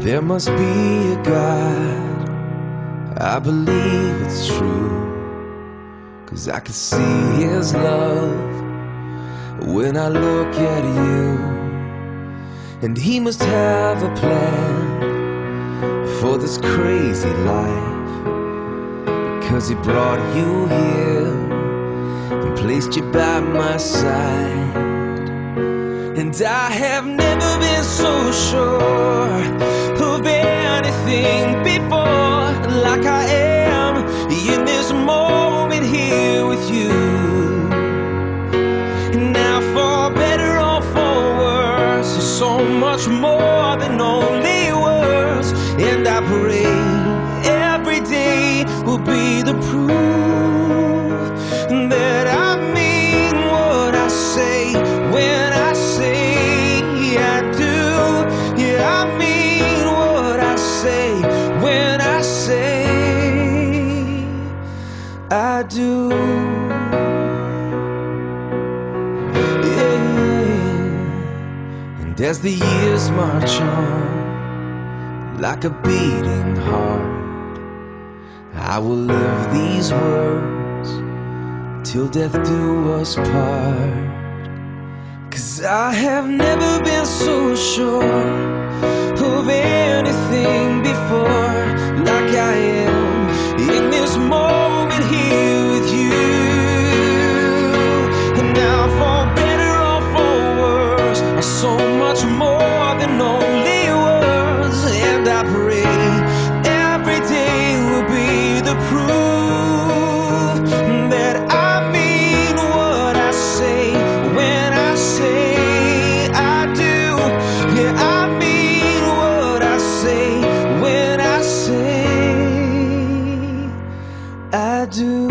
There must be a God, I believe it's true, 'cause I can see His love when I look at you. And He must have a plan for this crazy life, because He brought you here and placed you by my side. And I have never been so sure of anything before, like I am in this moment here with you. Now for better or for worse, there's so much more than only words. And I pray every day will be the proof that I mean what I say when I say I do. Yeah, I mean what I say when I say I do. Yeah. And as the years march on, like a beating heart, I will live these words till death do us part. 'Cause I have never been so sure of anything before, like I am in this moment here with you. And now for better or for worse, so much more than only words. And I pray every day will be the proof that I mean what I say when I say I do. Yeah, I mean what I say when I say I do.